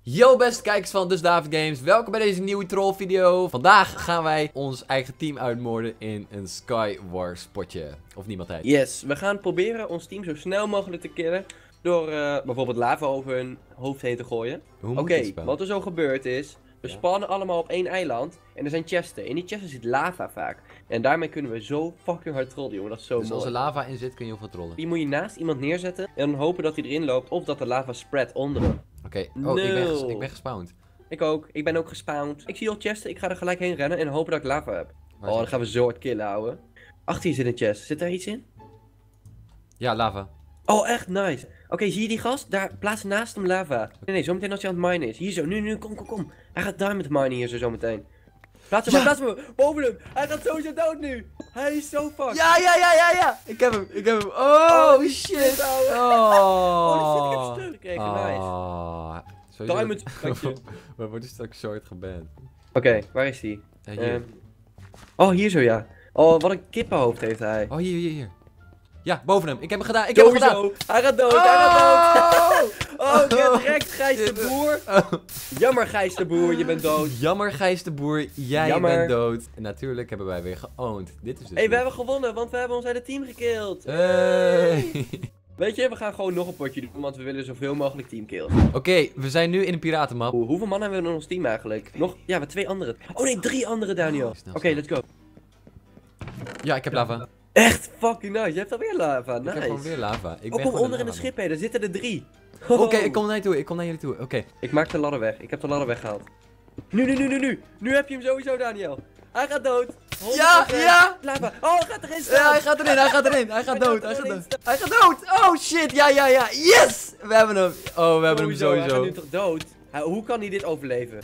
Yo beste kijkers van Dus David Games, welkom bij deze nieuwe troll video. Vandaag gaan wij ons eigen team uitmoorden in een Skywars potje. Of niemand heet. Yes, we gaan proberen ons team zo snel mogelijk te killen door bijvoorbeeld lava over hun hoofd heen te gooien. Oké, wat er zo gebeurd is, we spannen allemaal op één eiland en er zijn chesten. In die chesten zit lava vaak. En daarmee kunnen we zo fucking hard trollen, jongen, dat is zo dus mooi. als er lava in zit kun je heel veel trollen. Die moet je naast iemand neerzetten en dan hopen dat hij erin loopt of dat de lava spreadt onder hem. Oké, No. ik ben gespawned. Ik ook, ik ben ook gespawned. Ik zie al chesten, ik ga er gelijk heen rennen en hopen dat ik lava heb. Oh, dan gaan we zo hard killen, ouwe. Achter je zit een chest, zit daar iets in? Ja, lava. Oh, echt nice. Oké, zie je die gast? Daar, plaats naast hem lava. Nee, zometeen als hij aan het minen is. Hier zo, nu, kom. Hij gaat diamond minen hier zo meteen. Plaats hem, boven hem. Hij gaat sowieso dood nu. Hij is zo fucked. Ja. Ik heb hem. Oh, shit. Oh, shit, ik heb steun gekregen, nice. Diamond, We worden straks short geband. Oké, waar is hij? Hier. Oh, hier zo, ja. Oh, wat een kippenhoofd heeft hij. Oh, hier. Ja, boven hem. Ik heb hem gedaan. Hij gaat dood, Oh, direct, Gijs de Boer. Jammer, Gijs de Boer, je bent dood. Jammer, Gijs de Boer, jij bent dood. En natuurlijk hebben wij weer geowned. Dit is dus we hebben gewonnen, want we hebben ons hele team gekilld. Hey. Weet je, we gaan gewoon nog een potje doen, want we willen zoveel mogelijk teamkills. Oké, we zijn nu in een piratenmap. Hoeveel man hebben we in ons team eigenlijk? Nog, ja, we hebben 2 anderen. Oh nee, 3 anderen, Daniel. Oké, let's go. Ja, ik heb lava. Echt fucking nice, je hebt alweer lava, nice. Ik heb gewoon weer lava. Kom onder in de schip heen, er zitten er 3. Oké, ik kom naar jullie toe, oké. Ik maak de ladder weg, ik heb de ladder weggehaald. Nu. Nu heb je hem sowieso, Daniel. Hij gaat dood. Ja. Lava. Oh, hij gaat erin staan. Ja, hij gaat erin. Hij gaat dood. Oh shit, ja. Yes! We hebben hem. Oh, we hebben hem sowieso. Hij gaat nu toch dood? Hoe kan hij dit overleven?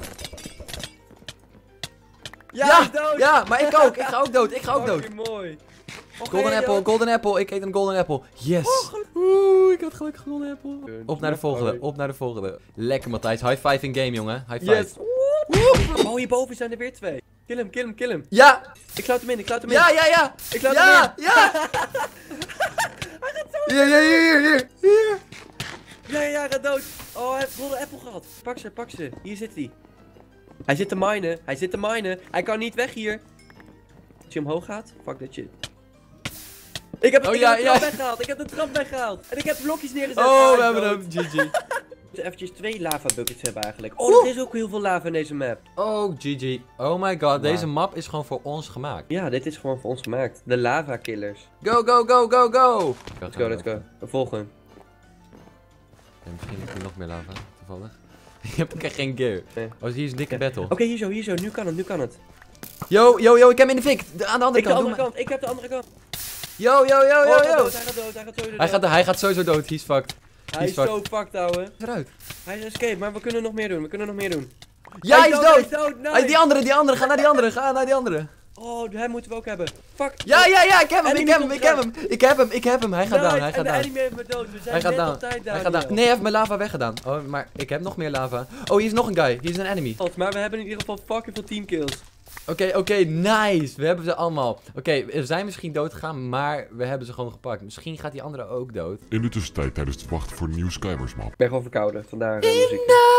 Ja, hij is dood. Ja, maar ik ook. Ik ga ook dood. Mooi. Golden apple. Ik eet een golden apple. Yes. Ik had gelukkig een golden apple. Op naar de volgende. Lekker, Matthijs. High five in game, jongen. High five. Yes. Oh, hierboven zijn er weer 2. Kill hem. Ja. Ik sluit hem in. Ja. Ik sluit hem in. Ja. Hij gaat zo. Hier. Ja, hij gaat dood. Oh, hij heeft golden apple gehad. Pak ze. Hier zit hij. Hij zit te minen. Hij kan niet weg hier. Als je omhoog gaat, fuck that shit. Ik heb de trap weggehaald. En ik heb blokjes neergezet. Oh, we hebben hem. GG. We moeten eventjes 2 lava buckets hebben eigenlijk. Oh, er is ook heel veel lava in deze map. Oh, GG. Oh my god, deze map is gewoon voor ons gemaakt. Ja, dit is gewoon voor ons gemaakt. De lava killers. Go. Let's go. We volgen. Ja, misschien heb je nog meer lava, toevallig. Je hebt ook echt geen gear. Nee. Oh, hier is een dikke battle. Oké, hier zo. Nu kan het. Yo, ik heb hem in de fik. Aan de andere kant. Ik heb de andere kant. Yo. Hij gaat dood. Hij gaat sowieso dood. He's fucked. Hij is zo fucked, ouwe. Eruit. Hij is escape, maar we kunnen nog meer doen. Ja, hij is dood. Nice. Die andere. Ga naar die andere. Oh, hem moeten we ook hebben. Fuck. Ja, ik heb hem. Hij gaat down. En de enemy heeft me dood. We zijn net op tijd, Daniel. Hij gaat down. Nee, hij heeft mijn lava weggedaan. Oh, maar ik heb nog meer lava. Oh, hier is nog een guy. Hier is een enemy. Maar we hebben in ieder geval fucking veel teamkills. Oké, nice. We hebben ze allemaal. Oké, we zijn misschien dood gegaan, maar we hebben ze gewoon gepakt. Misschien gaat die andere ook dood. In de tussentijd tijdens het wachten voor een nieuw Skywars map. Ik ben gewoon verkouden, vandaar muziek.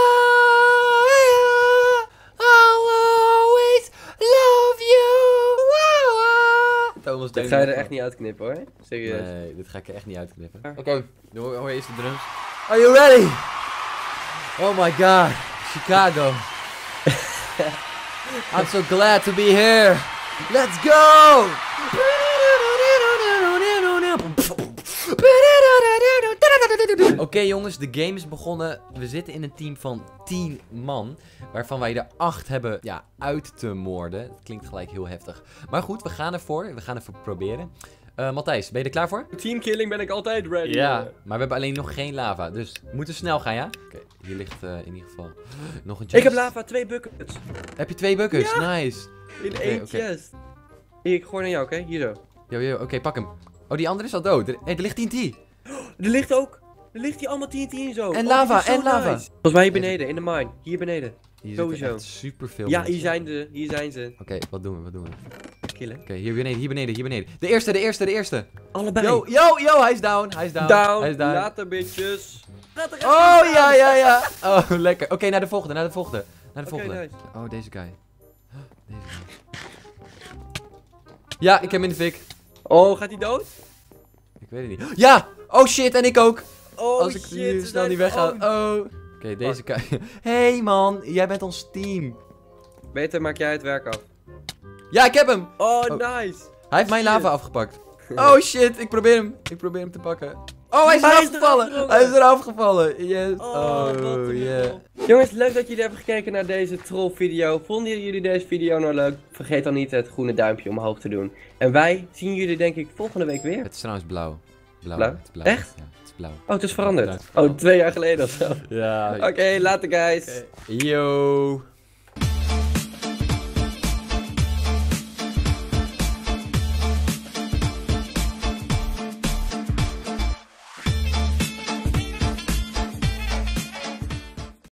I'll always love you. Thomas, Dit ga je er echt niet uitknippen, hoor. Serieus. Nee, dit ga ik er echt niet uitknippen. Oké, hoor je eerst de drums. Are you ready? Oh my god, Chicago. I'm so glad to be here. Let's go! Oké, jongens, de game is begonnen. We zitten in een team van 10 man. Waarvan wij er 8 hebben uit te moorden. Dat klinkt gelijk heel heftig. Maar goed, we gaan ervoor. We gaan even proberen. Matthijs, ben je er klaar voor? Teamkilling ben ik altijd ready. Ja, maar we hebben alleen nog geen lava. Dus we moeten snel gaan, ja? Oké, hier ligt in ieder geval nog een chest. Ik heb lava, 2 buckets. Heb je 2 buckets? Ja. Nice. In 1 chest. Hier, ik gooi naar jou, oké? Hier zo. Yo, oké, pak hem. Oh, die andere is al dood. Er ligt TNT. Er ligt hier allemaal TNT in zo. En lava, lava. Volgens mij hier beneden, in de mine. Hier beneden. Hier Sowieso. zitten echt superveel Ja, mensen. hier zijn ze. Oké, wat doen we? Killen. Oké, hier beneden. De eerste. Allebei. Yo, hij is down. Down. Later, bitches. Oh, ja. Oh, lekker. Oké, naar de volgende. Naar de volgende. Nice. Oh, deze guy. Deze guy. Ja, ik heb hem in de fik. Oh, gaat hij dood? Ik weet het niet. Ja! Oh shit, en ik ook. Oh Als ik shit, hier we snel zijn niet wegga. owned. Oh. Oké, deze guy. Hey man, jij bent ons team. Beter maak jij het werk af. Ja, ik heb hem. Oh, Oh. nice. Hij heeft mijn lava afgepakt. Oh shit, ik probeer hem te pakken. Oh, hij is eraf gevallen. Hij is eraf gevallen. Yes. Oh, wat Oh, een yeah. lol. Jongens, leuk dat jullie hebben gekeken naar deze troll video. Vonden jullie deze video nou leuk? Vergeet dan niet het groene duimpje omhoog te doen. En wij zien jullie denk ik volgende week weer. Het is trouwens blauw. Blauw? Het is blauw. Echt? Ja, het is blauw. Oh, het is veranderd. Oh, 2 jaar geleden of zo. Ja. Oké, later guys. Yo.